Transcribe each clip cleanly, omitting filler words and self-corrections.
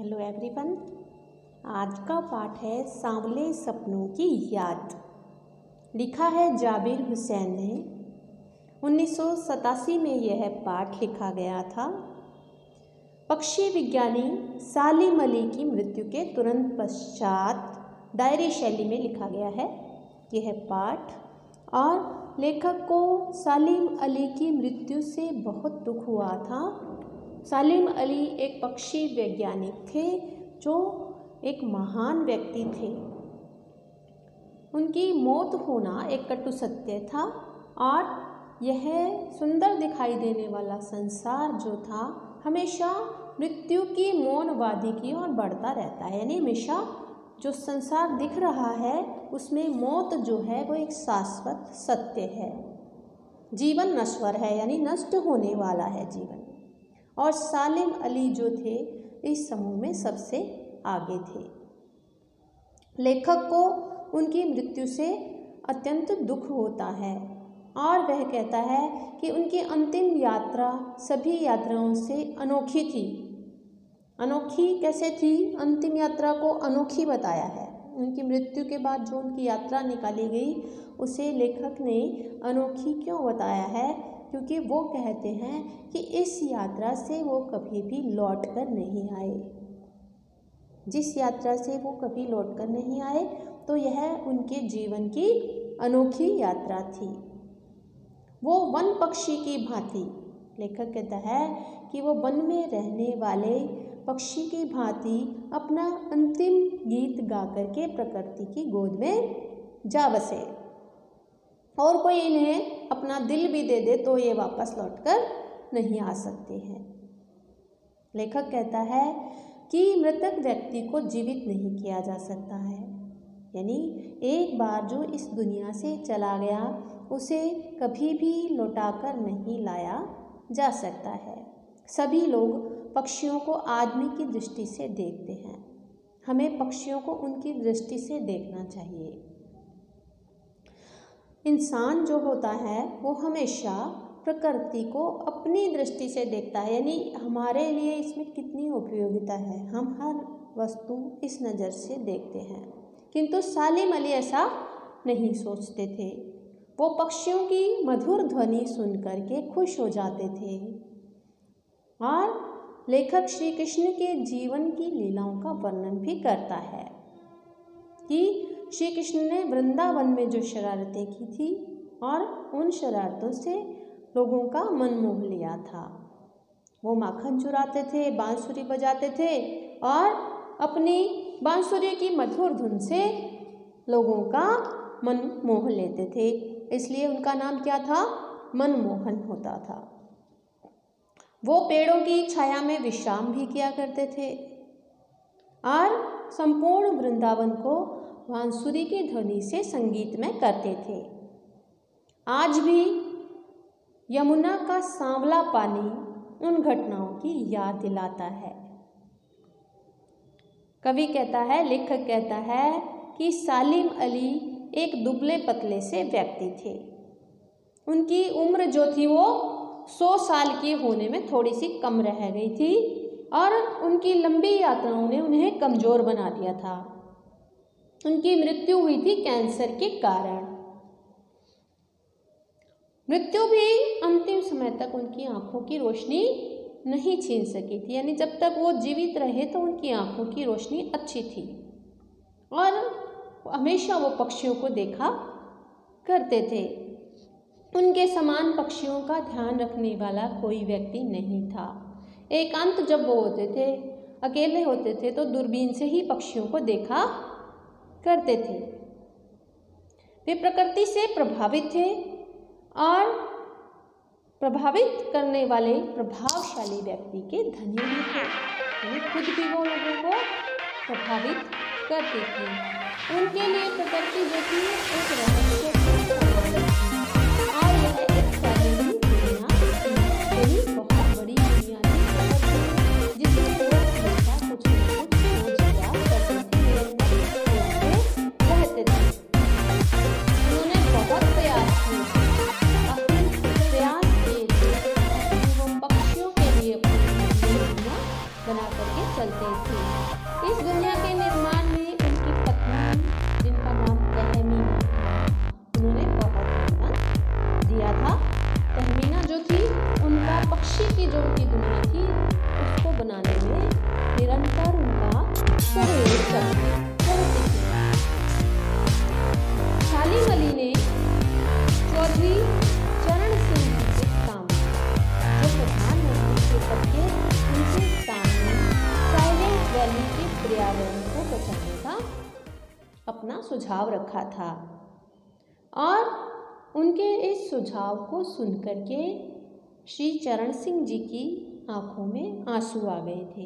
Hello everyone. आज का पाठ है सांवले सपनों की याद। लिखा है जाबिर हुसैन ने। 1987 में यह पाठ लिखा गया था। पक्षी विज्ञानी सालिम अली की मृत्यु के तुरंत पश्चात डायरी शैली में लिखा गया है यह पाठ। और लेखक को सालिम अली की मृत्यु से बहुत दुख हुआ था। सालिम अली एक पक्षी वैज्ञानिक थे जो एक महान व्यक्ति थे। उनकी मौत होना एक कटु सत्य था और यह सुंदर दिखाई देने वाला संसार जो था हमेशा मृत्यु की मौनवादी की ओर बढ़ता रहता है। यानी हमेशा जो संसार दिख रहा है उसमें मौत जो है वो एक शाश्वत सत्य है। जीवन नश्वर है, यानी नष्ट होने वाला है जीवन। और सालिम अली जो थे इस समूह में सबसे आगे थे। लेखक को उनकी मृत्यु से अत्यंत दुख होता है और वह कहता है कि उनकी अंतिम यात्रा सभी यात्राओं से अनोखी थी। अनोखी कैसे थी? अंतिम यात्रा को अनोखी बताया है। उनकी मृत्यु के बाद जो उनकी यात्रा निकाली गई उसे लेखक ने अनोखी क्यों बताया है? क्योंकि वो कहते हैं कि इस यात्रा से वो कभी भी लौट कर नहीं आए। जिस यात्रा से वो कभी लौट कर नहीं आए तो यह उनके जीवन की अनोखी यात्रा थी। वो वन पक्षी की भांति, लेखक कहता है कि वो वन में रहने वाले पक्षी की भांति अपना अंतिम गीत गा करके प्रकृति की गोद में जा बसे और कोई इन्हें अपना दिल भी दे दे तो ये वापस लौटकर नहीं आ सकते हैं। लेखक कहता है कि मृतक व्यक्ति को जीवित नहीं किया जा सकता है। यानी एक बार जो इस दुनिया से चला गया उसे कभी भी लौटाकर नहीं लाया जा सकता है। सभी लोग पक्षियों को आदमी की दृष्टि से देखते हैं। हमें पक्षियों को उनकी दृष्टि से देखना चाहिए। इंसान जो होता है वो हमेशा प्रकृति को अपनी दृष्टि से देखता है। यानी हमारे लिए इसमें कितनी उपयोगिता है, हम हर वस्तु इस नज़र से देखते हैं। किंतु सालिम अली ऐसा नहीं सोचते थे। वो पक्षियों की मधुर ध्वनि सुन कर के खुश हो जाते थे। और लेखक श्री कृष्ण के जीवन की लीलाओं का वर्णन भी करता है कि श्री कृष्ण ने वृंदावन में जो शरारतें की थी और उन शरारतों से लोगों का मन मोह लिया था। वो माखन चुराते थे, बांसुरी बजाते थे और अपनी बांसुरी की मधुर धुन से लोगों का मन मोह लेते थे। इसलिए उनका नाम क्या था? मनमोहन होता था। वो पेड़ों की छाया में विश्राम भी किया करते थे और संपूर्ण वृंदावन को बांसुरी की ध्वनि से संगीतमय करते थे। आज भी यमुना का सांवला पानी उन घटनाओं की याद दिलाता है। कवि कहता है, लेखक कहता है कि सालिम अली एक दुबले पतले से व्यक्ति थे। उनकी उम्र जो थी वो 100 साल की होने में थोड़ी सी कम रह गई थी और उनकी लंबी यात्राओं ने उन्हें कमज़ोर बना दिया था। उनकी मृत्यु हुई थी कैंसर के कारण। मृत्यु भी अंतिम समय तक उनकी आंखों की रोशनी नहीं छीन सकी थी। यानी जब तक वो जीवित रहे तो उनकी आंखों की रोशनी अच्छी थी और हमेशा वो पक्षियों को देखा करते थे। उनके समान पक्षियों का ध्यान रखने वाला कोई व्यक्ति नहीं था। एकांत जब वो होते थे, अकेले होते थे तो दूरबीन से ही पक्षियों को देखा करते थे। वे प्रकृति से प्रभावित थे और प्रभावित करने वाले प्रभावशाली व्यक्ति के धनी भी थे। यानी खुद भी वो लोगों को प्रभावित करते थे। उनके लिए प्रकृति जो थी एक रहस्य और यह एक फैमिली दुनिया थी, बहुत बड़ी दुनिया थी जिसमें लोग हमेशा कुछ न कुछ खोज करते थे, रहते थे। उन्होंने बहुत प्रयास किए, अपने प्रयास किए थे वो पक्षियों के लिए अपनी दुनिया बना करके चलते थे। इस दुनिया के निर्माण में उनकी पत्नी, जिनका नाम तहमीना था, उन्होंने बहुत योगदान दिया था। तहमीना जो थी, उनका पक्षी की जो उनकी दुनिया थी उसको बनाने में निरंतर उनका सहयोग करती थी। सालिम अली ने चौधरी चरण सिंह जी के सामने, जो प्रधानमंत्री के पद के, उनके सामने साइलेंट वैली के पर्यावरण को बचाने का अपना सुझाव रखा था और उनके इस सुझाव को सुनकर के श्री चरण सिंह जी की आंखों में आंसू आ गए थे।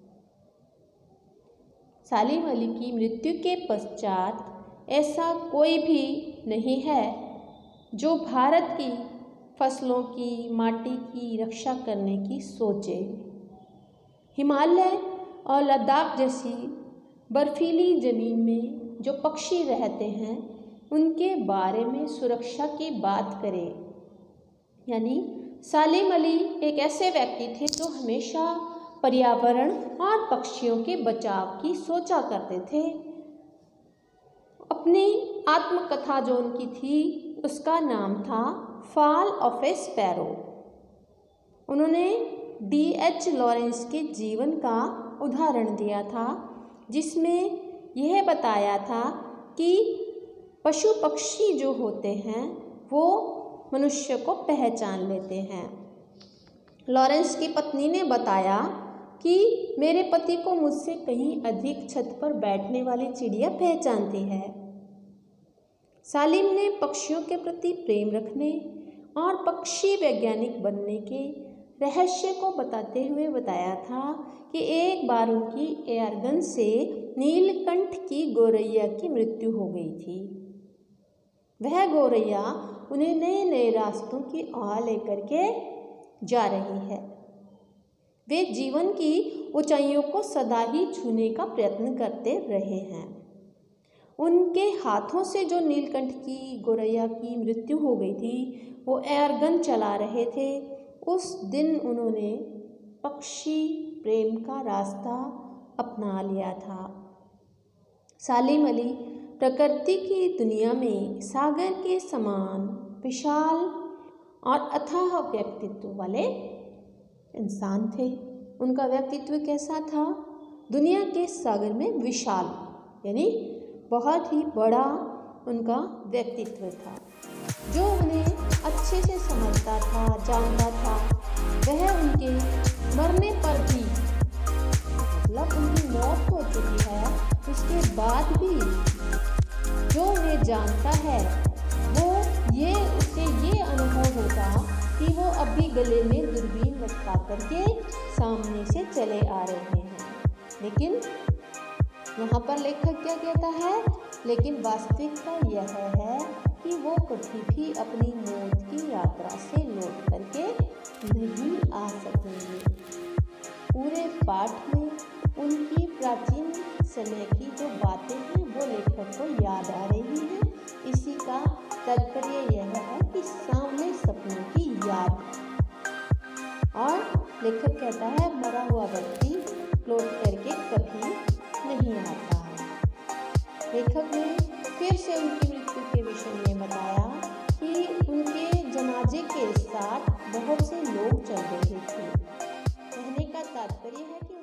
सालिम अली की मृत्यु के पश्चात ऐसा कोई भी नहीं है जो भारत की फसलों की, माटी की रक्षा करने की सोचे। हिमालय और लद्दाख जैसी बर्फीली ज़मीन में जो पक्षी रहते हैं उनके बारे में सुरक्षा की बात करें। यानी सालिम अली एक ऐसे व्यक्ति थे जो हमेशा पर्यावरण और पक्षियों के बचाव की सोचा करते थे। अपनी आत्मकथा जो उनकी थी उसका नाम था फॉल ऑफ ए स्पैरो। उन्होंने D.H. लॉरेंस के जीवन का उदाहरण दिया था, जिसमें यह बताया था कि पशु पक्षी जो होते हैं वो मनुष्य को पहचान लेते हैं। लॉरेंस की पत्नी ने बताया कि मेरे पति को मुझसे कहीं अधिक छत पर बैठने वाली चिड़िया पहचानती है। सालिम ने पक्षियों के प्रति प्रेम रखने और पक्षी वैज्ञानिक बनने के रहस्य को बताते हुए बताया था कि एक बार उनकी एयरगन से नीलकंठ की गौरैया की मृत्यु हो गई थी। वह गौरैया उन्हें नए नए रास्तों की ओर लेकर के जा रही है। वे जीवन की ऊंचाइयों को सदा ही छूने का प्रयत्न करते रहे हैं। उनके हाथों से जो नीलकंठ की गौरैया की मृत्यु हो गई थी, वो एयरगन चला रहे थे। उस दिन उन्होंने पक्षी प्रेम का रास्ता अपना लिया था। सालिम अली प्रकृति की दुनिया में सागर के समान विशाल और अथाह व्यक्तित्व वाले इंसान थे। उनका व्यक्तित्व कैसा था? दुनिया के सागर में विशाल, यानी बहुत ही बड़ा उनका व्यक्तित्व था। जो उन्हें अच्छे से समझता था, जानता था, वह उनके मरने पर भी, मतलब उनकी मौत हो चुकी है, उसके बाद भी जो उन्हें जानता है वो उसे ये अनुभव होगा कि वो अभी गले में दूरबीन लटका करके सामने से चले आ रहे हैं। लेकिन यहाँ पर लेखक क्या कहता है? लेकिन वास्तविकता यह है कि वो कभी भी अपनी मौत की यात्रा से लौट करके नहीं आ सकेंगे। पूरे पाठ में उनकी प्राचीन समय की जो बातें हैं वो लेखक को याद आ रही हैं। इसी का तात्पर्य यह है कि सामने सपनों की याद। और लेखक कहता है मरा हुआ व्यक्ति लौट करके कभी नहीं आता है। लेखक ने फिर से उनकी मृत्यु के विषय में बताया कि उनके जनाजे के साथ बहुत से लोग चल रहे थे। कहने का तात्पर्य है कि